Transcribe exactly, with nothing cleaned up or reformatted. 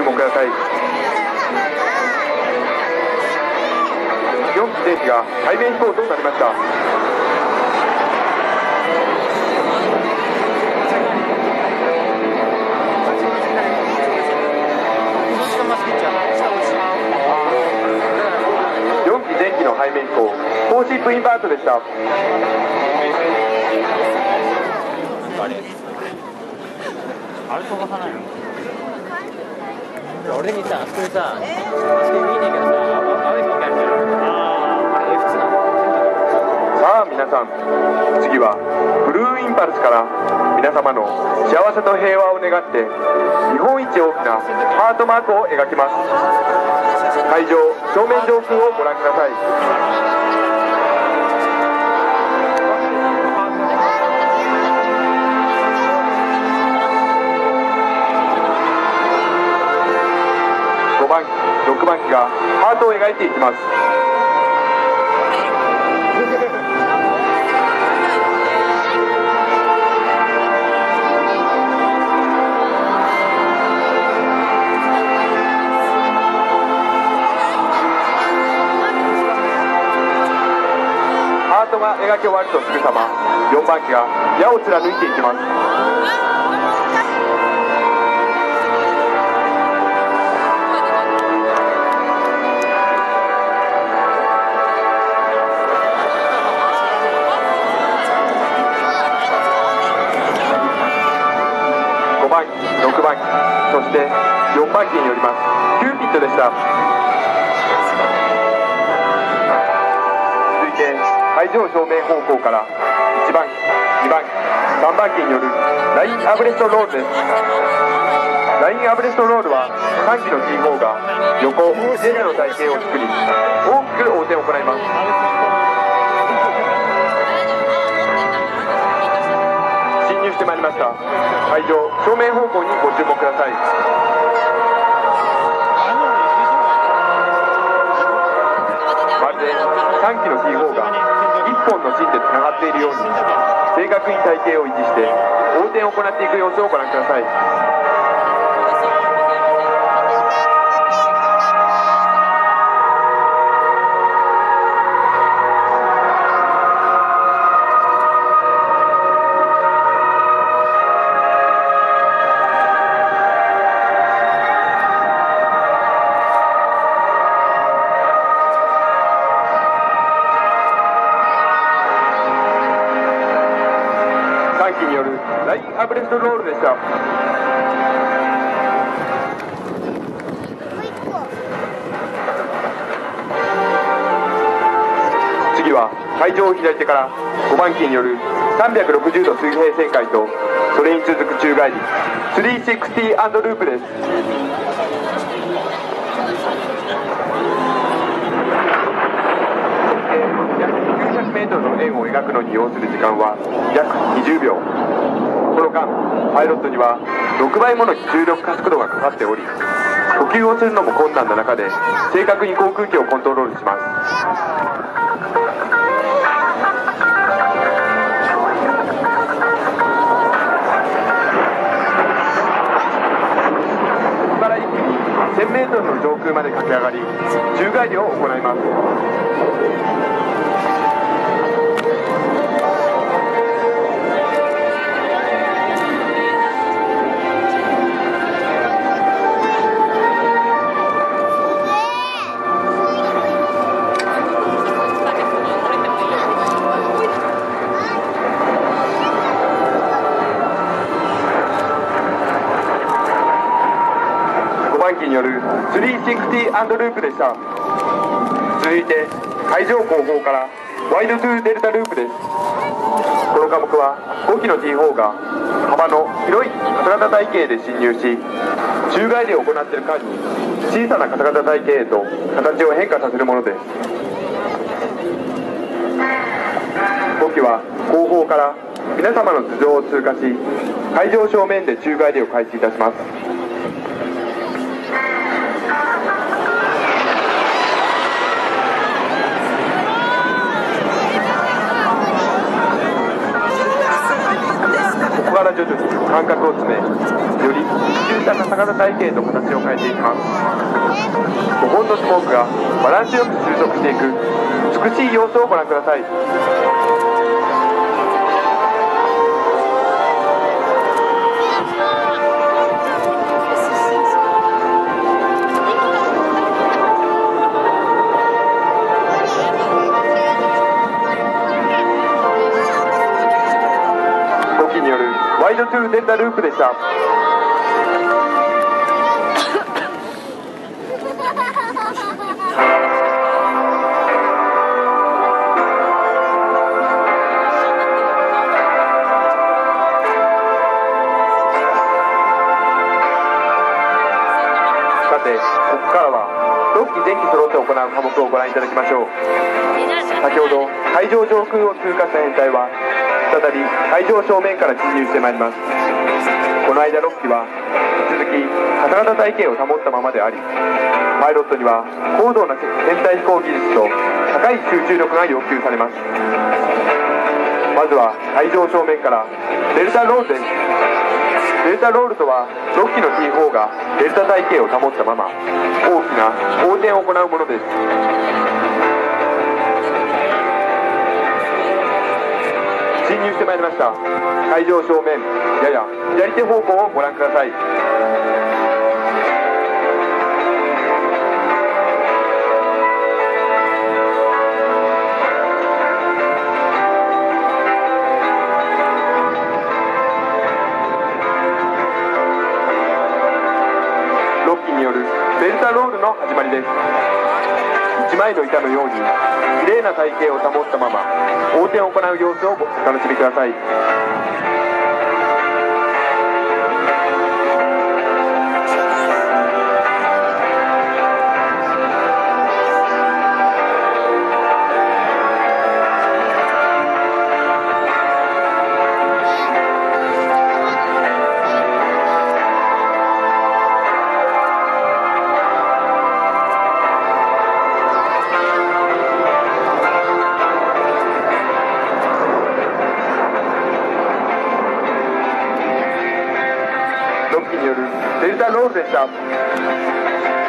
目ください。よん機前機が背面飛行となりました。よん機前機の背面飛行、フォーシップインバートでした。 あれ飛ばさないの？俺にさ、あそこでさ、あそこ見えねえけどさ、あれ光るじゃん。ああ、あれ エフツー なの？ さあ皆さん、次はブルーインパルスから皆様の幸せと平和を願って日本一大きなハートマークを描きます。会場正面上空をご覧ください。ごばん機、ろくばん機がハートを描いていきます。ハートが描き終わるとすぐさまよんばん機が矢を貫いていきます。ごばん機、ろくばん機、そしてよんばん機によりますキューピッドでした。続いて会場正面方向からいちばん機、にばん機、さんばん機によるラインアブレストロールです。ラインアブレストロールはさん機の ティーフォー が横 ゼロ の体型を作り大きく横転を行います。進入してまいりました。会場正面方向にご注目ください。まるでさん機の ティーフォー がいっぽんの芯でつながっているように正確に体型を維持して横転を行っていく様子をご覧ください。さん機によるラインアブレストロールでした。次は会場を開いてからごばん機によるさんびゃくろくじゅうど水平旋回とそれに続く宙返りスリーシックスティーアンドループです。メートルの円を描くのに要する時間は約にじゅうびょう。この間パイロットにはろくばいもの重力加速度がかかっており呼吸をするのも困難な中で正確に航空機をコントロールします。ここから一気にせんメートルの上空まで駆け上がり宙返りを行います。ごばん機によるスリーシックスティーアンドループでした。続いて会場後方からワイドトゥーデルタループです。この科目はご機の ティーフォー が幅の広い肩型体系で進入し宙返りを行っている間に小さな肩型体系へと形を変化させるものです。ご機は後方から皆様の頭上を通過し会場正面で宙返りを開始いたします。ここから徐々に間隔を詰めより集中した肩型体体系と形を変えていきます。ごほんのスモークがバランスよく収束していく美しい様子をご覧ください。ごきによるワイドトゥーデルタループでした。さて、ここからはろっき前期揃って行う科目をご覧いただきましょう。先ほど会場上空を通過した編隊は再び会場正面から進入してまいります。この間ろっきは引き続き肩型体系を保ったままであり、パイロットには高度な編隊飛行技術と高い集中力が要求されます。まずは会場正面からデルタロールです。デルタロールとはろっきの ティーフォー がデルタ体系を保ったまま大きな横転を行うものです。進入してまいりました。会場正面やや左手方向をご覧ください。ろっきによるデルタロールの始まりです。一枚の板のように綺麗な体型を保ったまま横転を行う様子をお楽しみください。ろっきによるデルタロールでした。